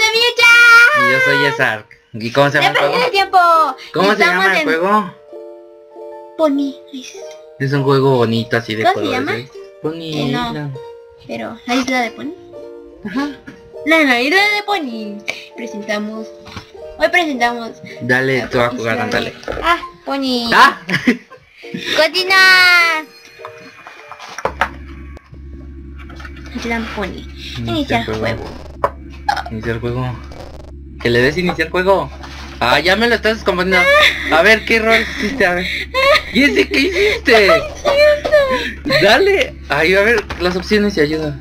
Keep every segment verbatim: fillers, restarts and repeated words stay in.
Miucha. Y yo soy Ezark. ¿Y cómo se llama el juego? El tiempo. ¿Cómo se Estamos llama el en juego? Pony. Es un juego bonito así de ¿Cómo se colores. llama? ¿eh? Pony Eh, no. Island. Pero la isla de Pony. Ajá. La, la isla de Pony. Presentamos. Hoy presentamos. Dale, tú a jugar, Isla de- ándale. Ah, Pony. ¡Ah! Continúa. Isla Pony. Iniciar juego. Iniciar juego. Que le des iniciar juego. Ah, ya me lo estás descomponiendo. A ver, ¿qué error hiciste? A ver. Jessy, ¿qué hiciste? Dale. Ahí, a ver, las opciones y ayuda.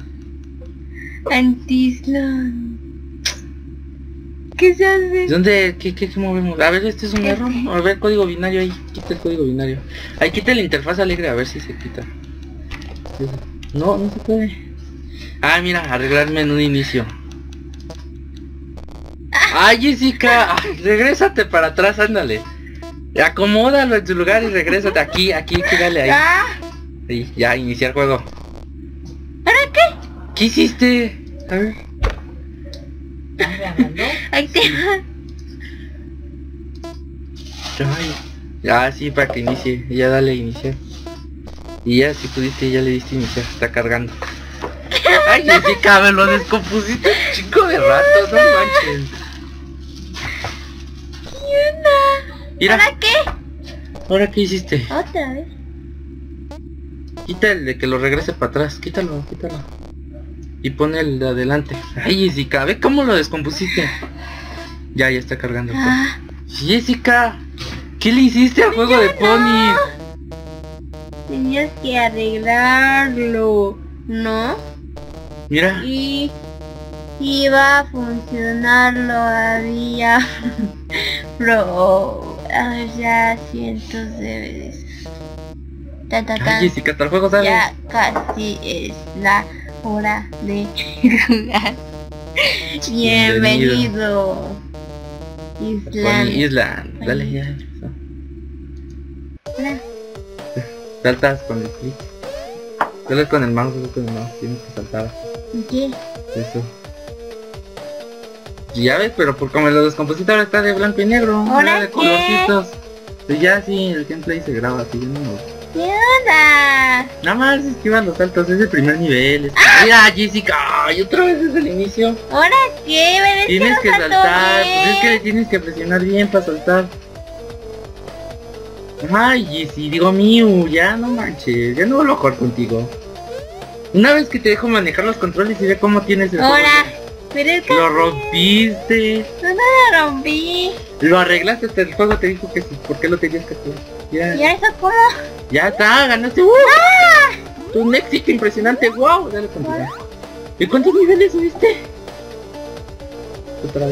Antislan. ¿Qué se hace? ¿Dónde? ¿Qué, qué, qué movemos? A ver, este es un Este. error. A ver, código binario ahí. Quita el código binario. Ahí quita la interfaz alegre, a ver si se quita. No, no se puede. Ah, mira, arreglarme en un inicio. Ay, Jessica, ay, regrésate para atrás, ándale. Acomódalo en tu lugar y regrésate aquí, aquí, quédale ahí. Ah, Ahí, ya, iniciar juego. ¿ahora qué? ¿Qué hiciste? A ver. Ahí te va. Ay, ya, sí, para que inicie. Ya dale iniciar. Y ya, si pudiste, ya le diste iniciar. Está cargando. Ay, Jessica, me lo descompusiste un chico de rato, no manches. Mira, ¿Ahora qué? ¿ahora qué hiciste? Otra vez. Quita el de que lo regrese para atrás, quítalo, quítalo. Y pone el de adelante. Ay, Jessica, ve cómo lo descompusiste. Ya, ya está cargando. el Ah, juego. Jessica, ¿qué le hiciste al juego de Pony? tenías que arreglarlo, ¿no? Mira, Y iba a funcionar todavía. Pero a ver, ya cientos de veces. Ta, ta, ta. ay, Jessica, hasta el juego sale. Ya casi es la hora de jugar. Bienvenido. Island. Pony Island, dale ya. Hola. Saltas con el clic. Solo con el mouse, solo con el mouse, tienes que saltar. ¿Qué? Eso. Y ya ves, pero por como lo descompusiste ahora está de blanco y negro. ¿Ahora ahora de qué? colorcitos. Pues ya sí, el gameplay se graba así, yo no me gusta. ¿Qué onda? Nada más esquiva los saltos, es el primer nivel. Es... Mira, Jessica, ay, otra vez desde el inicio. ¿Ahora qué? ¿Ves Tienes no que saltó saltar, bien? pues es que le tienes que presionar bien para saltar. Ay, Jessy, digo Miu, ya no manches, ya no vuelvo a jugar contigo. Una vez que te dejo manejar los controles y ve cómo tienes el Ahora, juego. pero es que Lo rompiste. no lo rompí. Lo arreglaste hasta el juego te dijo que sí. ¿Por qué lo tenías que hacer? Ya, ¿Y eso cómo? ya está, ganaste. ¡Uh! Tu éxito impresionante, wow. Dale continuar. ¿Y cuántos niveles subiste? Otra vez.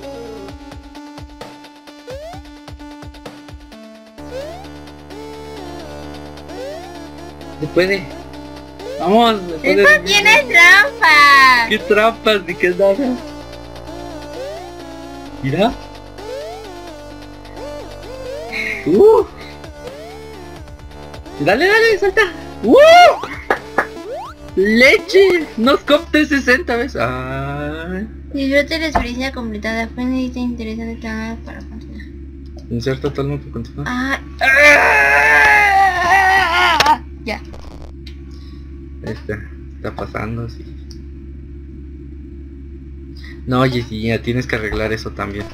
Se puede. Vamos. se puede. Eso tiene trampa. ¿Qué trampas ni qué nada? Mira. Uh. Dale, dale, salta. Uh. Leche. Nos copte sesenta veces. Ay. Disfrute la experiencia completada. Fue una lista interesante canal para continuar. Inserta totalmente continuar. Ah. Ya. Este, está pasando, sí. No, Jessy, ya tienes que arreglar eso también.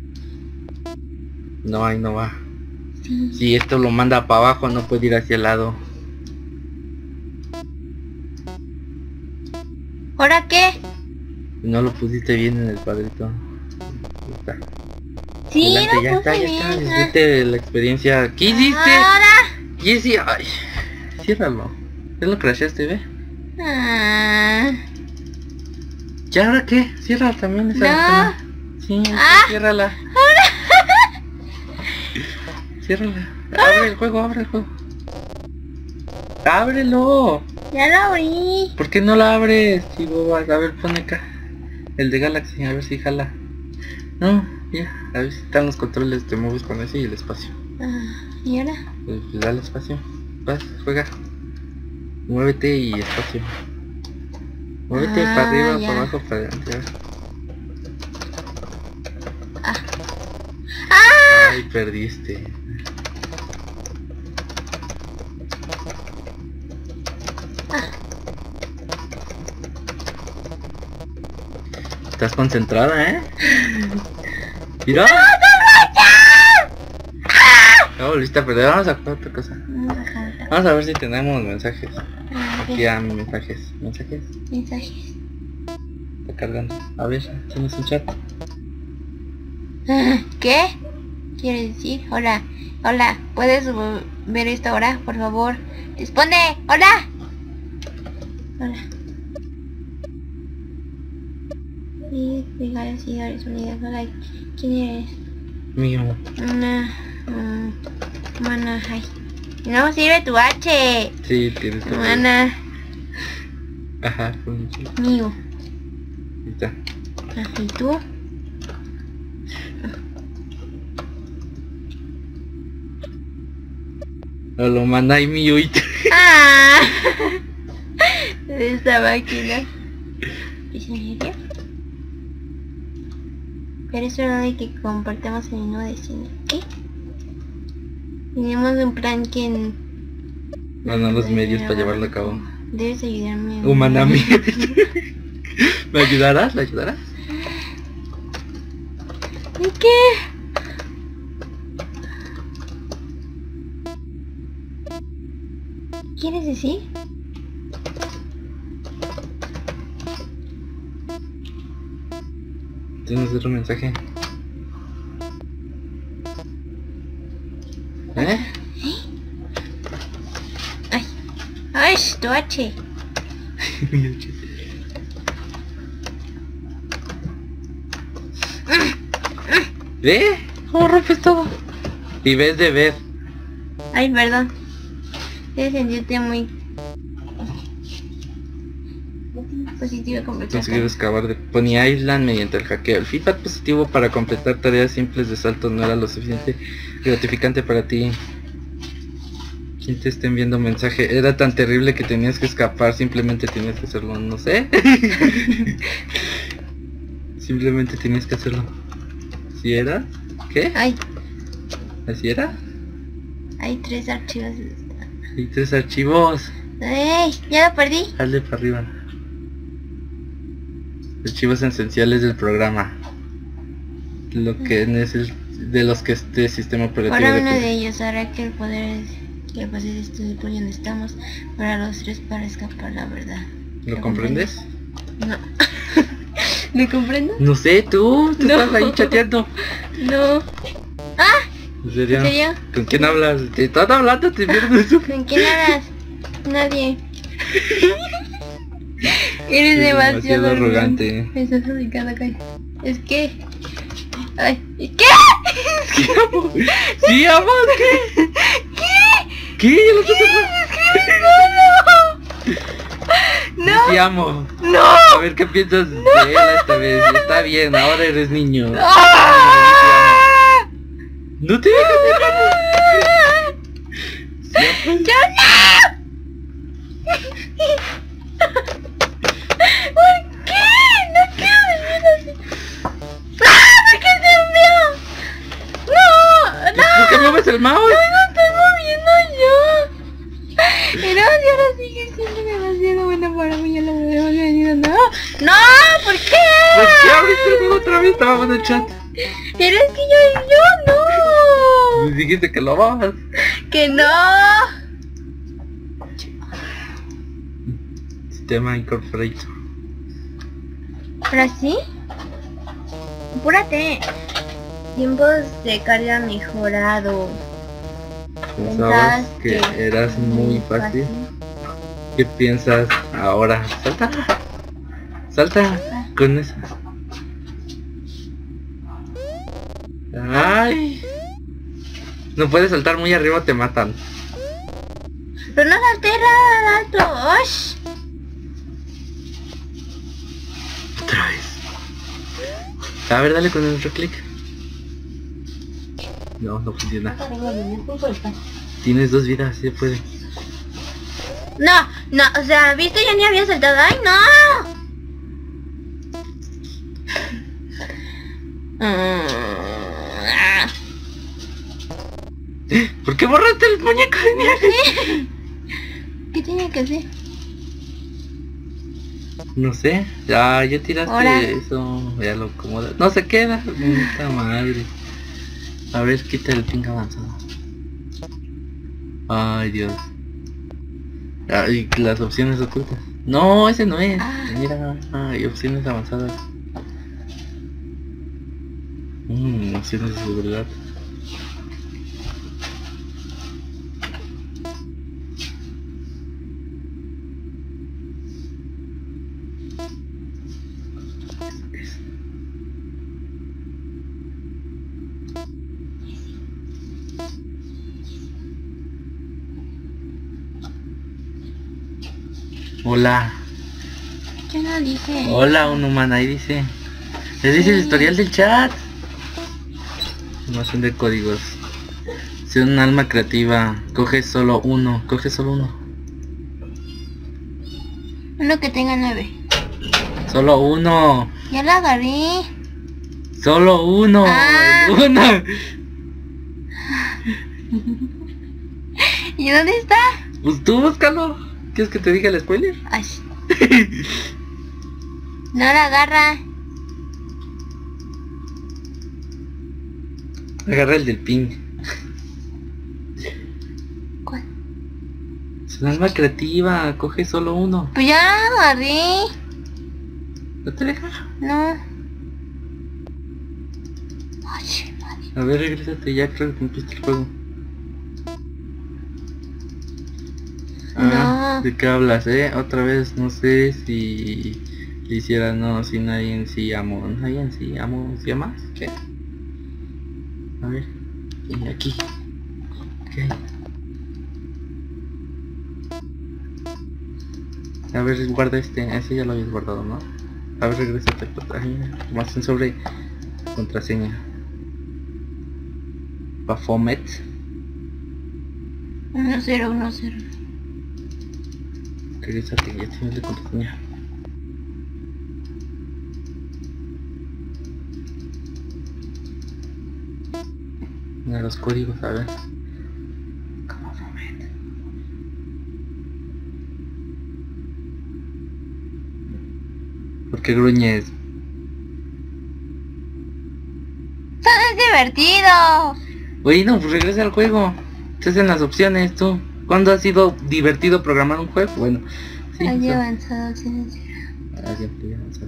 No, ahí no va. Sí. Si esto lo manda para abajo, no puede ir hacia el lado. ¿Ahora qué? No lo pusiste bien en el cuadrito. Está. Sí, Adelante, lo ya puse está, ya bien. está. Disfrute la experiencia. ¿Qué hiciste? Ahora. Jessy, ay. Ciérralo. Ya lo crasheaste, ve. Ah. ¿Ya ahora qué? Cierra también esa ventana. Sí, Ah. ciérrala. Ciérrala. Abre el juego, abre el juego. ¡Ábrelo! Ya lo abrí. ¿Por qué no la abres, chico? A ver, pone acá. El de Galaxy, a ver si jala. No, ya. A ver si están los controles, te mueves con ese y el espacio. Ah, ¿y ahora? Pues, pues dale espacio. Vas, juega. Muévete y espacio. Muévete Ah, para arriba, ya. para abajo, para adelante. Ah. ¡Ah! Ay, perdiste. Ah. Estás concentrada, ¿eh? Mira. Ya volviste a perder. Vamos a jugar otra cosa. Vamos a ver si tenemos mensajes. Aquí a mensajes. Mensajes. Mensajes. Está cargando. A ver, tienes un chat. ¿Qué? ¿Quiere decir? Hola. Hola. ¿Puedes ver esto ahora? Por favor. Responde. Hola. Hola. Sí, regalos, seguidores, unidas. Hola. ¿Quién eres? Mío. Una... Um, mana, ay. No sirve tu H. Sí, tienes que ver. Mana. Ajá, fue un chico. Mío. Ahí está. Ah, ¿y tú? No lo manda y mío y ¡Ah! Esta máquina. ¿Es en serio? Pero es hora de que compartamos el menú de cine. ¿Qué? Tenemos un plan que... Bueno, los medios para llevarlo a cabo. Debes ayudarme. Humanamente. ¿Me ayudarás? ¿Me ayudarás? ¿Y qué? ¿Quieres decir? ¿Tienes otro mensaje? ¿Eh? Ay, ay, tu H. ¿Ve? ¿Cómo rompes todo? Y ves de ver. Ay, perdón. Debes sentirte muy positivo completar. Conseguir excavar de Pony Island mediante el hackeo. El feedback positivo para completar tareas simples de salto no era lo suficiente gratificante para ti. ¿Quién te está enviando mensaje? Era tan terrible que tenías que escapar, simplemente tenías que hacerlo, no sé. Simplemente tenías que hacerlo. ¿Sí era? ¿Qué? Ay, ¿Así era? hay tres archivos. Hay tres archivos. ¡Ey! Ya lo perdí. Dale para arriba. Archivos esenciales del programa. Lo que es el, de los que este sistema operativo Ahora uno depende. de ellos hará que el poder que pase esto de por donde estamos para los tres para escapar la verdad. ¿Lo comprendes? No. ¿Me comprendo? No sé, tú, tú No. estás ahí chateando. No. ¡Ah! ¿En serio? ¿En serio? ¿Con quién hablas? Te estás hablando, te pierdes. ¿Con quién hablas? Nadie. Eres Eres demasiado, demasiado arrogante. Me estás ubicando acá. Es que... Ay, ¿y qué? ¿Qué amo? ¿Sí amo? ¿Qué? ¿Qué? ¿Qué? ¿Lo estás No. No. Sí amo. No. A ver qué piensas de él esta vez. Está bien, ahora eres niño. ¡Ah! No te dejas de ¡Yo no! ¿Por qué? No quiero vivir así. ¡Ah! ¿Por qué se movió? ¡No! ¡No! ¿Por qué mueves el mouse? ¡No estoy moviendo yo! Pero si ahora sigue siendo demasiado bueno para mí. Yo lo veo venido. ¡No! ¡No! ¿Por qué? ¿Por qué abriste el juego otra vez? Estábamos en el chat. Pero es que yo, yo no. Me dijiste que lo bajas. Que no. Sistema Incorporator. ¿Ahora sí? Apúrate. Tiempos de carga mejorado. Pensabas que eras muy fácil. ¿Qué piensas ahora? Salta. Salta con esa. Ay. No puedes saltar muy arriba, te matan. Pero no salté nada alto. ¡Osh! Otra vez. A ver, dale con el otro clic. No, no funciona. Tienes dos vidas, se puede. No, no, o sea, ¿viste? Ya ni había saltado. ¡Ay, no! Mm. ¿Por qué borraste el muñeco de nieve? ¿Qué tenía que hacer? No sé, ya, ya tiraste Ahora. eso, ya lo acomodas. No se queda, puta madre. A ver, quita el ping avanzado. Ay, Dios. Ay, las opciones ocultas. No, ese no es. Ah. Mira, hay opciones avanzadas. Mmm, opciones de seguridad. Hola. Yo no dije. Hola, un humano, ahí dice. Le dice el historial del chat. Información de códigos. Si un alma creativa, coge solo uno, coge solo uno. Uno que tenga nueve. Solo uno. Ya la agarré. Solo uno. Ah. Uno. ¿Y dónde está? Pues tú búscalo. ¿Quieres que te diga el spoiler? Ay. No la agarra. Agarra el del ping. ¿Cuál? Es un alma creativa, coge solo uno. Pues ya la agarré. ¿No te deja? No. Ay, madre. A ver, regrésate, ya creo que cumpliste el juego. Ah, No. ¿de qué hablas, eh? Otra vez, no sé si le hiciera no, si nadie en sí amo, nadie en sí amo, ¿sí más? ¿Qué? A ver, y aquí. ¿Qué hay? A ver, guarda este, ese ya lo habías guardado, ¿no? A ver, regrésate, información sobre contraseña. Bafomet. Uno cero, uno cero. Regrésate, ya tienes la contraseña. Mira los códigos, a ver. Bafomet. ¿Por qué gruñes? ¡Eso es divertido! Oye, no, pues regresa al juego. Estás en las opciones, tú. ¿Cuándo ha sido divertido programar un juego? Bueno, sí. Hay so- avanzado, sí, sí. Ah, ya, ya, avanzado.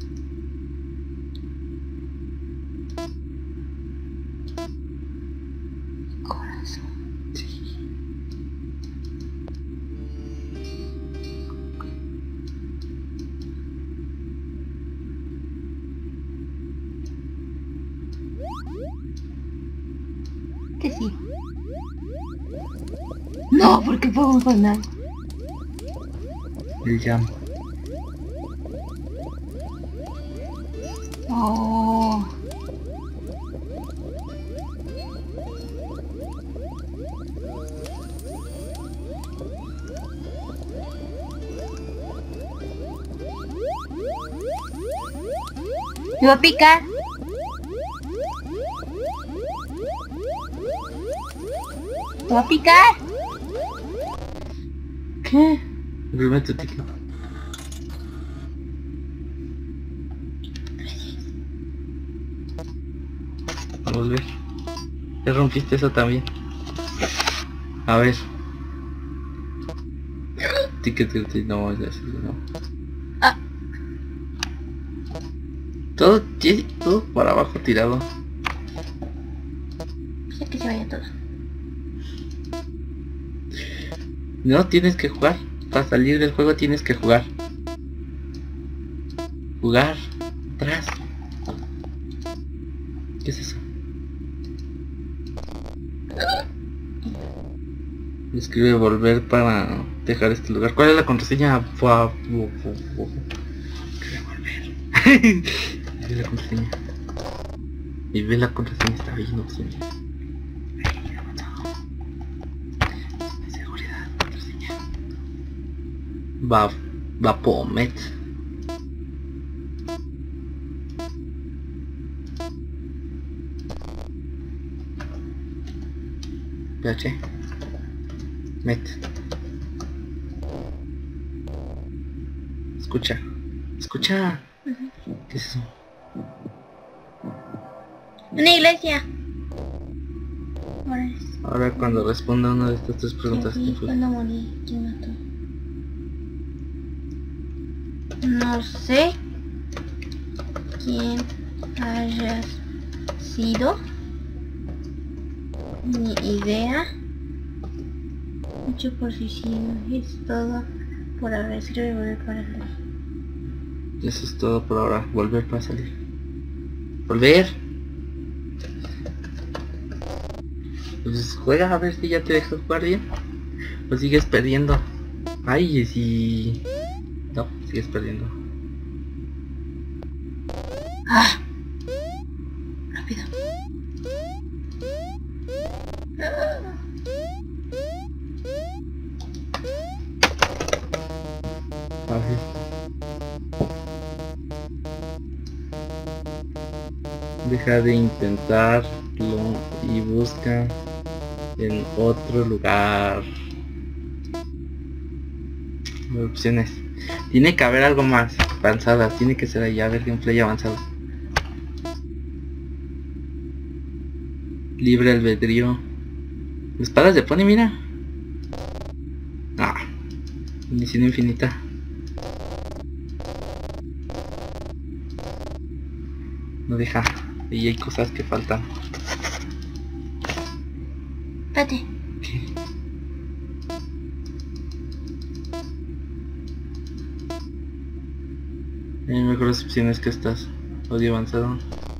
Corazón. Sí. Que sí. No, porque fue un final. El jam. Oh. Me va a picar. Me va a picar. ¿Qué? Primero tu ticket. A volver. Ya rompiste eso también. A ver. Ticket, ticket, no, ya sí, no. Ah. Todo, sí, todo para abajo tirado. Ya que se vaya todo. No, tienes que jugar. Para salir del juego tienes que jugar. Jugar. Atrás. ¿Qué es eso? Escribe volver para dejar este lugar. ¿Cuál es la contraseña? Fua, fu, fu, fu. Escribe volver. Ve la contraseña. Y ve la contraseña, está bien opción. Seguridad, contraseña. Va, Bafomet. P H. Met. Escucha. Escucha. Uh-huh. ¿Qué es eso? Una iglesia. Ahora es. Ahora cuando responda una de estas tres preguntas, ¿Quién ¿quién fue? fue? ¿Cuándo morí? ¿Quién mató? No sé quién hayas sido. Ni idea. Mucho por suicidio. Es todo por haber sido de volver para salir. Eso es todo por ahora. Volver para salir. Volver. Pues juega a ver si ya te deja jugar bien. O sigues perdiendo. Ay, si... No, sigues perdiendo. ¡Ah! Rápido. Ah. Fácil. Deja de intentarlo y busca en otro lugar. Opciones. Tiene que haber algo más avanzadas. Tiene que ser allá. A ver, gameplay avanzado. Libre albedrío. Espadas de pony, mira. Ah. Misión infinita. No deja. Y hay cosas que faltan. Espérate. ¿Qué? Hay mejores opciones que estas. Audio avanzado.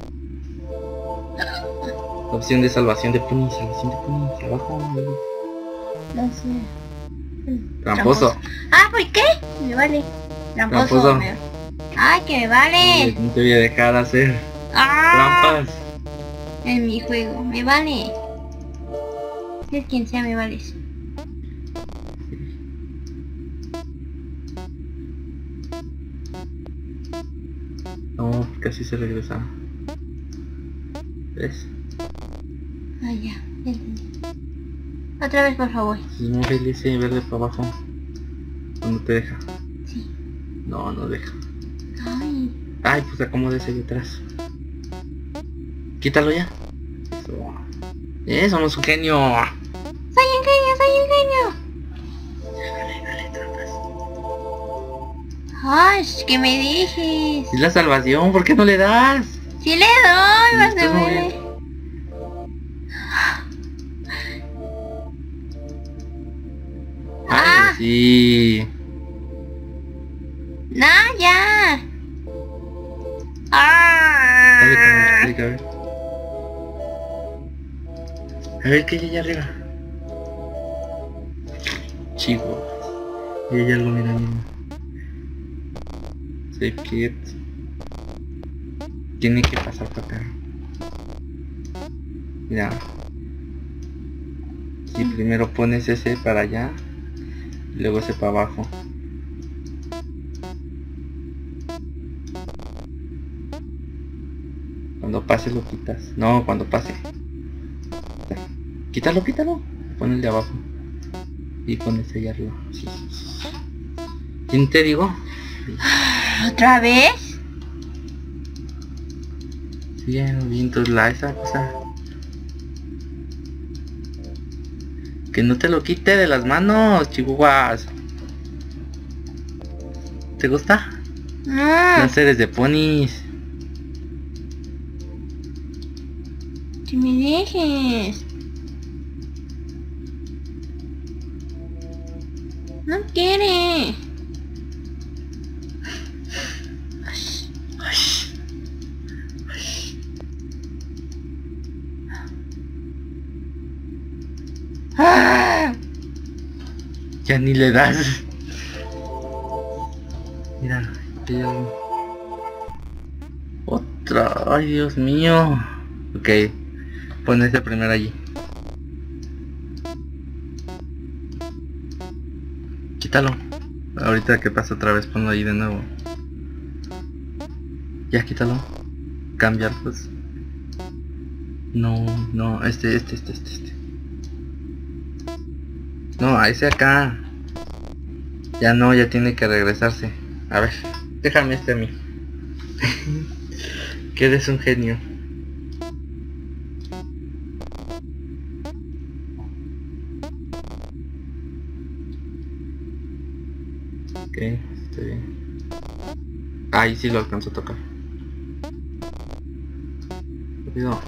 Opción de salvación de pony. Salvación de pony. Abajo. No sé. Tramposo. Ah, ¿por qué? Me vale. Tramposo. Tramposo. Me... Ay, que me vale. No te voy a dejar hacer Ah, trampas. en mi juego. Me vale. Es quien sea, me vale. No, porque así se regresa. ¿Ves? Ah, ya. Ya entendí. Otra vez, por favor. Es muy feliz y verde para abajo. Cuando te deja. Sí. No, no deja. Ay. Ay, pues acomódese ahí atrás. Quítalo ya. Eso. Eso no es un genio. Soy un genio, soy un genio. Dale, dale, trampas. Ay, ¿qué me dices? Es la salvación, ¿por qué no le das? Si le doy, Sí, más me estás muy vale. bien. Ah. Ay, sí. No, ya. Ah. Dale, cabrón, dale, cabrón. A ver qué hay allá arriba. Chihuahua. Y hay algo, mira, mira. Save kit. Tiene que pasar para acá. Mira. Si primero pones ese para allá, y luego ese para abajo. Cuando pase lo quitas. No, cuando pase. Quítalo, quítalo. Pon el de abajo. Y pones allá arriba. Sí, sí, sí. ¿Quién te digo? ¿Otra vez? Bien, bien, entonces la esa cosa. Que no te lo quite de las manos, chihuahuas. ¿Te gusta? No. No seres de ponis. Que me dejes. No quiere. Ah. Ya ni le das. Mira, aquí hay algo. Otra, ay Dios mío. Ok, pon ese primero allí. Quítalo. Ahorita que pasa otra vez, ponlo ahí de nuevo. Ya, quítalo. Cambiar, pues. No, no, este, este, este, este, este. No, a ese acá. Ya no, ya tiene que regresarse. A ver, déjame este a mí. Que eres un genio. Ok, está bien. Ahí sí lo alcanzó a tocar. Rápido.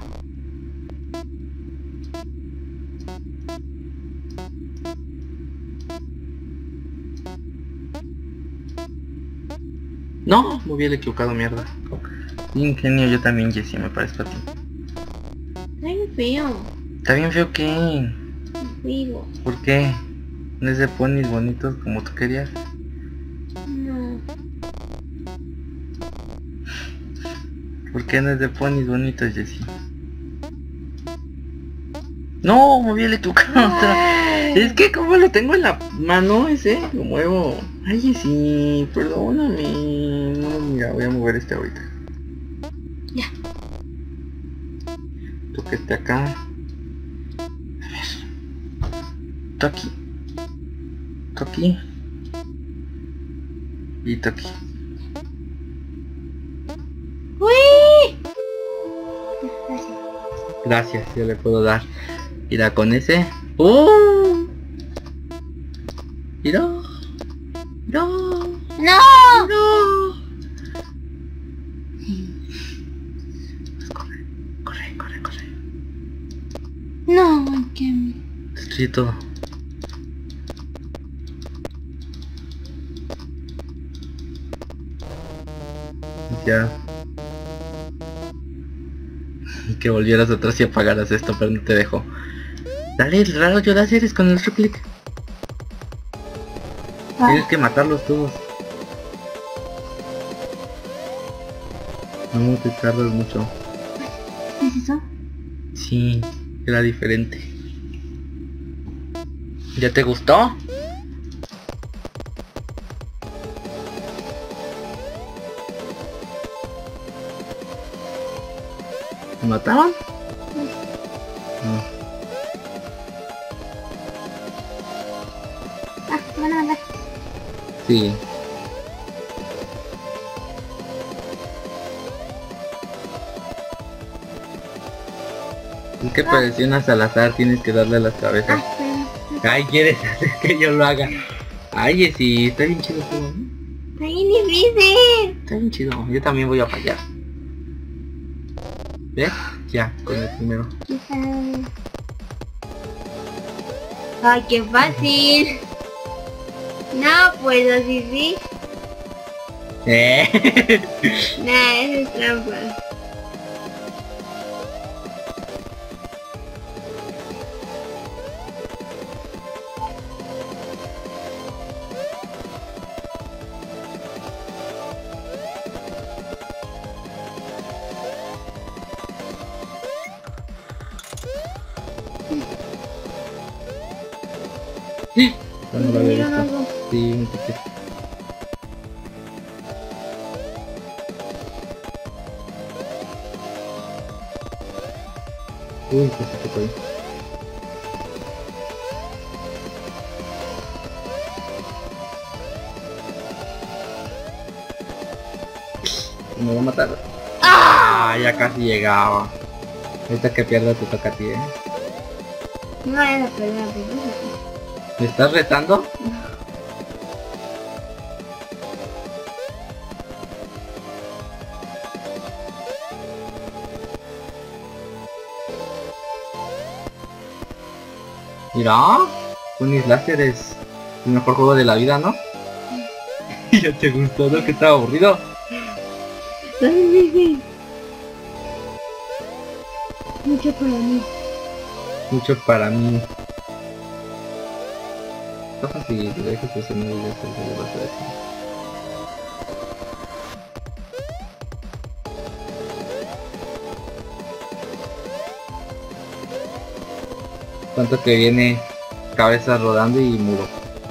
No, me hubiera equivocado, mierda. Ingenio, yo también, Jessie, me parezco a ti. Está bien feo. ¿Está bien feo qué? Digo. ¿Por qué? ¿No es de ponis bonitos como tú querías? No. ¿Por qué no es de ponis bonitos, Jessie? No, me hubiera equivocado otra. Es que como lo tengo en la mano ese, lo muevo. Ay, Jessie, perdóname. No, mira, voy a mover este ahorita. Ya. Tú que esté acá. A ver. Tú aquí. Tú aquí. Y tú aquí. ¡Uy! Gracias. Gracias, ya le puedo dar. Mira con ese. ¡Oh! Mira. No. ¡No! No. Corre, corre, corre, corre. No, que me... Destruye todo. Ya. Que volvieras atrás y apagaras esto, pero no te dejo. Dale, el raro yo eres con el otro clic. Ah, Tienes que matarlos todos. No te tardas mucho. ¿qué es eso? Sí, era diferente. ¿Ya te gustó? ¿Me mataron? No. Ah, me van a matar. Sí. Es que presionas al azar, tienes que darle a las cabezas. Ah, pero... Ay, quieres hacer que yo lo haga. Ay, sí, está bien chido todo, ¿no? Está bien difícil. Está bien chido, yo también voy a fallar. ¿Ves? Ya, con el primero. Quizás... Ay, qué fácil. No, pues así sí. Eh. Nah, eso es trampa. No, no lo había ¿Vieron visto. algo? Sí, un poquito. Uy, que se tocó ahí. Me va a matar. ¡Ah! Ya casi llegaba. Ahorita que pierda te toca a ti, ¿eh? No vayas a perder la película. ¿Me estás retando? Mira, Unis Láser es el mejor juego de la vida, ¿no? ¿Ya te gustó lo que estaba aburrido? Está difícil. Mucho para mí. Mucho para mí. Entonces si lo dejas pues en medio de eso, le vas a decir. Tanto que viene cabeza rodando y muro.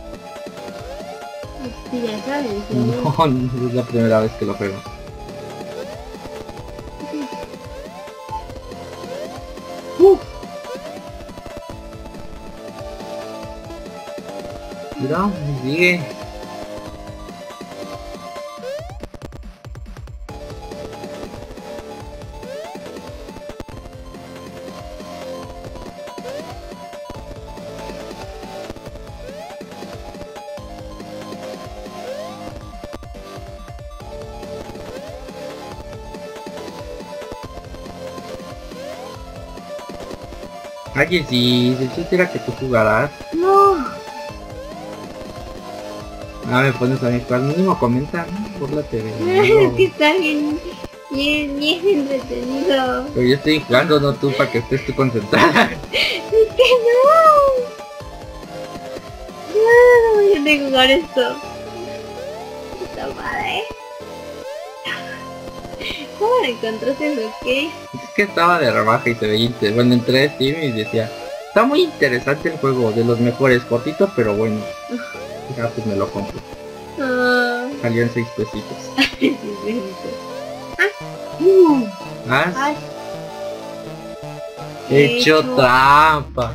Sí, ya sabes. ¿no? No, no es la primera vez que lo juego. Uh. No, sigue. Oye, si el chiste era que tú jugarás. No. Ah, me pones a mi cual mínimo comenta, ¿no? Por la T V. Es que está bien, bien, bien entretenido. Pero yo estoy jugando, no tú, para que estés tú concentrada. Es que no. No, no, yo tengo que jugar esto. Está padre. ¿Cómo lo encontraste en qué? Es que estaba de rebaja y se veía inter- bueno, entré a Steam y decía, está muy interesante el juego, de los mejores, cortito pero bueno. Ya pues me lo compro. Ah, Salió en seis pesitos. sí, sí, sí. Uh, ¿Has ay, hecho hecho. trampa?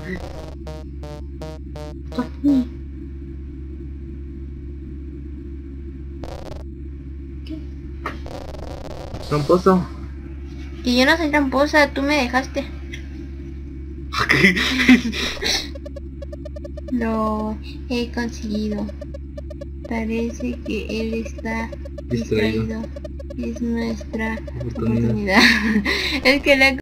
Tramposo. Que yo no soy tramposa, tú me dejaste. Lo he conseguido. Parece que él está Distraído. distraído. Es nuestra Oportunidad. oportunidad. Es que la